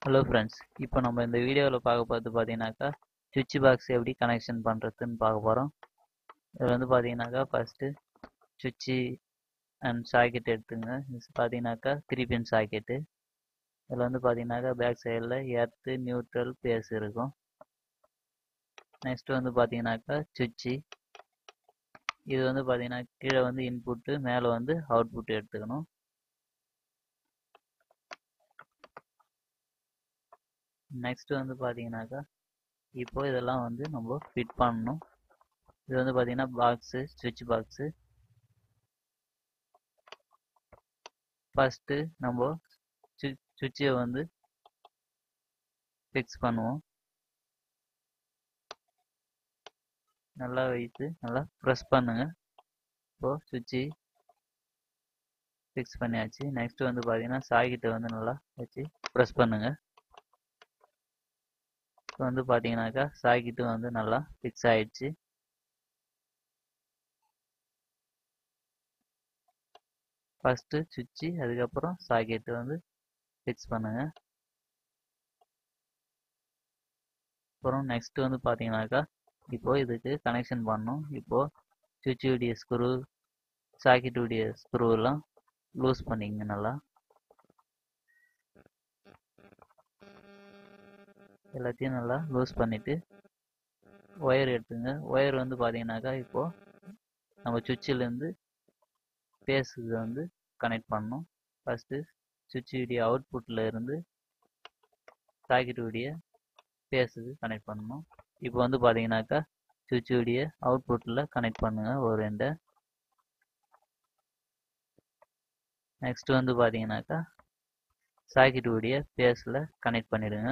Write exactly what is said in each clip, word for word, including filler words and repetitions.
Hello friends, இப்போ நம்ம இந்த வீடியோவில் பார்க்க பார்த்து பார்த்தீங்கன்னாக்கா சுவிட்ச் பாக்ஸ் எப்படி கனெக்ஷன் பண்ணுறதுன்னு பார்க்க போகிறோம். இதில் வந்து பார்த்தீங்கன்னாக்கா ஃபஸ்ட்டு சுவிட்சு அண்ட் சாக்கெட் எடுத்துங்க. இது பார்த்தீங்கன்னாக்கா த்ரீ பின் சாக்கெட்டு. இதில் வந்து பார்த்தீங்கன்னாக்கா பேக் சைடில் எர்த்து நியூட்ரல் பேஸ் இருக்கும். நெக்ஸ்ட்டு வந்து பார்த்தீங்கன்னாக்கா சுவிட்சு. இது வந்து பார்த்தீங்கன்னா கீழே வந்து இன்புட்டு, மேலே வந்து அவுட்புட் எடுத்துக்கணும். நெக்ஸ்ட் வந்து பார்த்தீங்கன்னாக்கா இப்போ இதெல்லாம் வந்து நம்ம ஃபிட் பண்ணணும். இது வந்து பார்த்தீங்கன்னா பாக்ஸு, சுவிட்ச் பாக்ஸு. ஃபஸ்ட்டு நம்ம சுவிட்சை வந்து ஃபிக்ஸ் பண்ணுவோம். நல்லா வைத்து நல்லா ப்ரெஸ் பண்ணுங்க. இப்போது சுவிட்சு ஃபிக்ஸ் பண்ணியாச்சு. நெக்ஸ்ட் வந்து பார்த்தீங்கன்னா சாக்கெட்டை வந்து நல்லா வச்சு ப்ரெஸ் பண்ணுங்க. இப்போ வந்து பார்த்தீங்கன்னாக்கா சாக்கெட்டு வந்து நல்லா ஃபிக்ஸ் ஆயிடுச்சு. ஃபஸ்ட்டு சுவிட்சு, அதுக்கப்புறம் சாக்கெட்டு வந்து ஃபிக்ஸ் பண்ணுங்க. அப்புறம் நெக்ஸ்ட் வந்து பார்த்தீங்கன்னாக்கா இப்போது இதுக்கு கனெக்ஷன் பண்ணணும். இப்போது சுவிட்சுடைய ஸ்க்ரூ, சாக்கெட்டுடைய ஸ்க்ரூவெல்லாம் லூஸ் பண்ணிக்கங்க. நல்லா எல்லாத்தையும் நல்லா லூஸ் பண்ணிவிட்டு ஒயர் எடுத்துங்க. ஒயர் வந்து பார்த்தீங்கன்னாக்கா இப்போது நம்ம சுவிட்சிலேருந்து பேஸுக்கு வந்து கனெக்ட் பண்ணணும். ஃபஸ்ட்டு சுவிட்சுடைய அவுட்புட்டில் இருந்து சாக்கெட்டுடைய பேஸுக்கு கனெக்ட் பண்ணணும். இப்போ வந்து பார்த்தீங்கன்னாக்கா சுவிட்சுடைய அவுட்புட்டில் கனெக்ட் பண்ணுங்கள் ஒரு ரெண்டை. நெக்ஸ்ட் வந்து பார்த்தீங்கன்னாக்கா சாக்கெட்டுடைய பேஸில் கனெக்ட் பண்ணிவிடுங்க.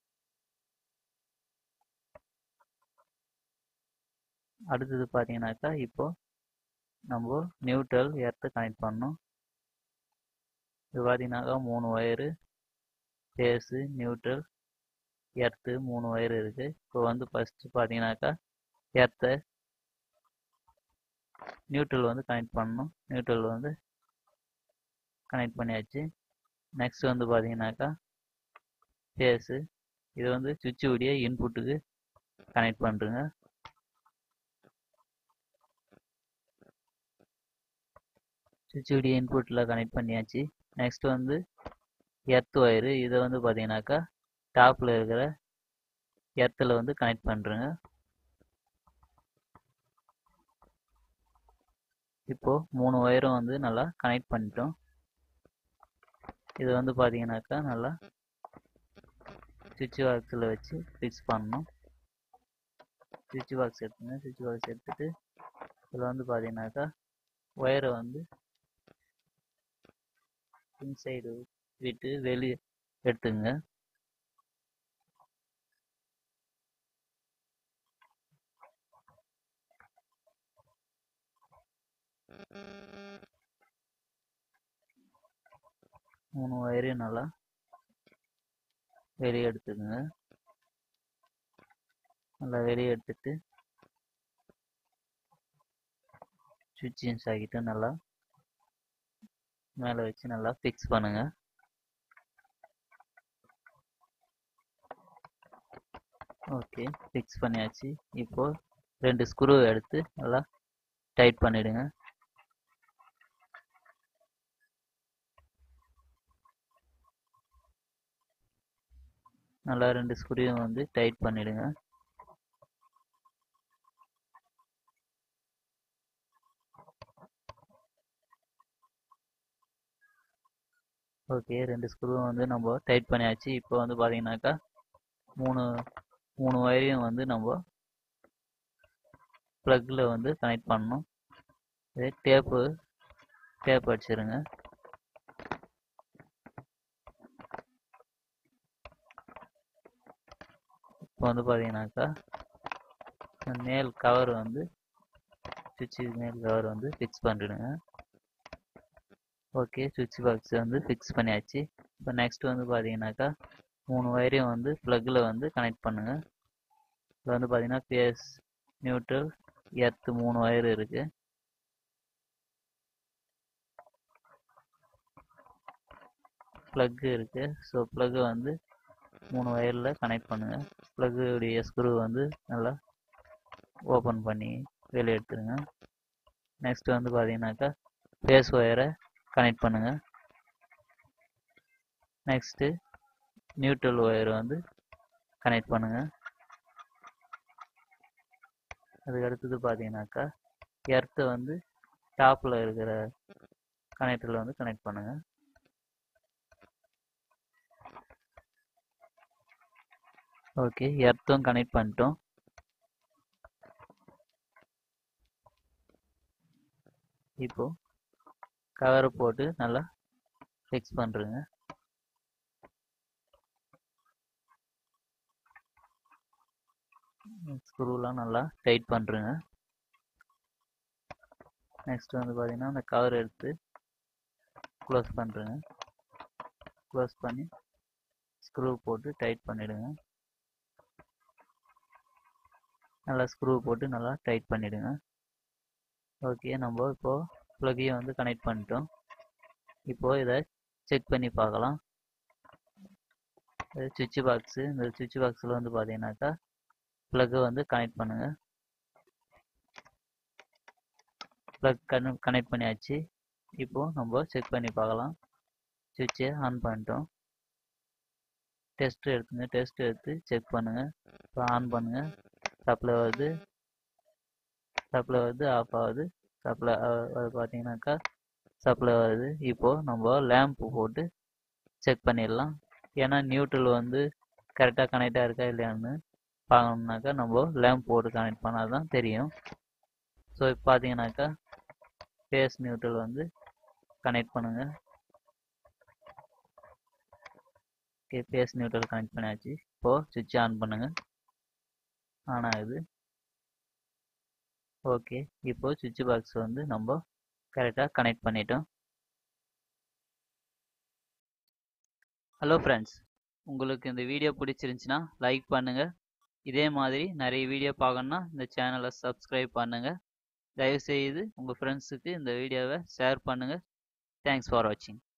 அடுத்தது பார்த்தீங்கன்னாக்கா இப்போது நம்ம நியூட்ரல் எர்த்து கனெக்ட் பண்ணணும். இது பார்த்தீங்கன்னாக்கா மூணு ஒயரு, பேஸு, நியூட்ரல், எர்த்து மூணு ஒயர் இருக்குது. இப்போ வந்து ஃபஸ்ட்டு பார்த்தீங்கன்னாக்கா எர்த்தை நியூட்ரல் வந்து கனெக்ட் பண்ணணும். நியூட்ரல் வந்து கனெக்ட் பண்ணியாச்சு. நெக்ஸ்ட் வந்து பார்த்தீங்கன்னாக்கா பேஸு, இது வந்து சுவிட்சுடைய இன்புட்டுக்கு கனெக்ட் பண்ணுறங்க. சுவிட்சுடைய இன்புட்டில் கனெக்ட் பண்ணியாச்சு. நெக்ஸ்ட் வந்து எர்த் ஒயரு, இதை வந்து பார்த்தீங்கன்னாக்கா டாப்பில் இருக்கிற எர்த்தில் வந்து கனெக்ட் பண்ணுறங்க. இப்போது மூணு ஒயரும் வந்து நல்லா கனெக்ட் பண்ணிட்டோம். இது வந்து பார்த்தீங்கன்னாக்கா நல்லா சுவிட்ச் பாக்ஸில் வச்சு ஃபிக்ஸ் பண்ணணும். சுவிட்ச் பாக்ஸ் எடுத்துங்க. சுவிட்ச் பாக்ஸ் எடுத்துகிட்டு இதில் வந்து பார்த்தீங்கன்னாக்கா ஒயரை வந்து இன்சைடு விட்டு வெளியே எடுத்துங்க. மூணு ஒயரையும் நல்லா வெளியே எடுத்துக்கோங்க. நல்லா வெளியே எடுத்துட்டு சுவிட்சின் சாக்கெட்டை நல்லா மேலே வச்சு நல்லா ஃபிக்ஸ் பண்ணுங்க. ஓகே, ஃபிக்ஸ் பண்ணியாச்சு. இப்போது ரெண்டு ஸ்க்ரூ எடுத்து நல்லா டைட் பண்ணிவிடுங்க. நல்லா ரெண்டு ஸ்க்ரூவும் வந்து டைட் பண்ணிவிடுங்க. ஓகே, ரெண்டு ஸ்க்ரூவும் வந்து நம்ம டைட் பண்ணியாச்சு. இப்போ வந்து பார்த்தீங்கன்னாக்கா மூணு மூணு ஒயரையும் வந்து நம்ம ப்ளக்கில் வந்து கனெக்ட் பண்ணணும். இதே டேப்பு டேப் அடிச்சிருங்க. இப்போ வந்து பார்த்தீங்கன்னாக்கா மேல் கவர் வந்து சுவிட்சு மேல் கவர் வந்து ஃபிக்ஸ் பண்ணிவிடுங்க. ஓகே, சுவிட்ச் பாக்ஸ் வந்து ஃபிக்ஸ் பண்ணியாச்சு. இப்போ நெக்ஸ்ட் வந்து பார்த்தீங்கன்னாக்கா மூணு ஒயரையும் வந்து ப்ளக்கில் வந்து கனெக்ட் பண்ணுங்கள். இப்போ வந்து பார்த்தீங்கன்னா பேஸ், நியூட்ரல், எர்த்து மூணு ஒயர் இருக்குது. ப்ளக்கு இருக்குது. ஸோ ப்ளக்கை வந்து மூணு ஒயரில் கனெக்ட் பண்ணுங்கள். ப்ளக்குடைய ஸ்க்ரூ வந்து நல்லா ஓப்பன் பண்ணி வெளியே எடுத்துருங்க. நெக்ஸ்ட் வந்து பார்த்தீங்கன்னாக்கா பேஸ் ஒயரை கனெக்ட் பண்ணுங்கள். நெக்ஸ்ட்டு நியூட்ரல் ஒயர் வந்து கனெக்ட் பண்ணுங்கள். அதுக்கு அடுத்தது பார்த்தீங்கன்னாக்கா எர்த்தை வந்து டாப்பில் இருக்கிற கனெக்டரில் வந்து கனெக்ட் பண்ணுங்கள். ஓகே, எர்த்தும் கனெக்ட் பண்ணிட்டோம். இப்போ கவரை போட்டு நல்லா ஃபிக்ஸ் பண்ணுறேங்க. ஸ்க்ரூலாம் நல்லா டைட் பண்ணுறேங்க. நெக்ஸ்ட் வந்து பார்த்தீங்கன்னா அந்த கவர் எடுத்து க்ளோஸ் பண்ணுறேங்க. க்ளோஸ் பண்ணி ஸ்க்ரூ போட்டு டைட் பண்ணிவிடுங்க. நல்லா ஸ்க்ரூ போட்டு நல்லா டைட் பண்ணிவிடுங்க. ஓகே, நம்ம இப்போது ப்ளக்கையும் வந்து கனெக்ட் பண்ணிட்டோம். இப்போது இதை செக் பண்ணி பார்க்கலாம். இது சுவிட்ச் பாக்ஸு. இந்த சுவிட்ச் பாக்ஸில் வந்து பார்த்தீங்கன்னாக்கா ப்ளக்கை வந்து கனெக்ட் பண்ணுங்கள். ப்ளக் கன கனெக்ட் பண்ணியாச்சு. இப்போது நம்ம செக் பண்ணி பார்க்கலாம். சுவிட்சை ஆன் பண்ணிட்டோம். டெஸ்ட் எடுத்துங்க. டெஸ்ட் எடுத்து செக் பண்ணுங்கள். இப்போ ஆன் பண்ணுங்கள். சப்ளை வருது, சப்ளை வருது, ஆஃப் ஆகுது. சப்ளை அது பார்த்தீங்கன்னாக்கா சப்ளை வருது. இப்போது நம்ம லேம்ப்பு போட்டு செக் பண்ணிடலாம். ஏன்னா நியூட்ரல் வந்து கரெக்டாக கனெக்டாக இருக்கா இல்லையான்னு பார்க்கணுன்னாக்கா நம்ம லேம்ப் போட்டு கனெக்ட் பண்ணால் தான் தெரியும். ஸோ இப்போ பார்த்தீங்கன்னாக்கா ஃபேஸ் நியூட்ரல் வந்து கனெக்ட் பண்ணுங்கள். ஓகே, ஃபேஸ் நியூட்ரல் கனெக்ட் பண்ணியாச்சு. இப்போது சுவிட்ச் ஆன் பண்ணுங்கள். ஆன் ஆகுது. ஓகே, இப்போது சுவிட்ச் பாக்ஸ் வந்து நம்ம கரெக்டாக கனெக்ட் பண்ணிட்டோம். ஹலோ ஃப்ரெண்ட்ஸ், உங்களுக்கு இந்த வீடியோ பிடிச்சிருந்துச்சின்னா லைக் பண்ணுங்கள். இதே மாதிரி நிறைய வீடியோ பார்க்கணுன்னா இந்த சேனலை சப்ஸ்கிரைப் பண்ணுங்கள். தயவுசெய்து உங்கள் ஃப்ரெண்ட்ஸுக்கு இந்த வீடியோவை ஷேர் பண்ணுங்கள். தேங்க்ஸ் ஃபார் வாட்சிங்.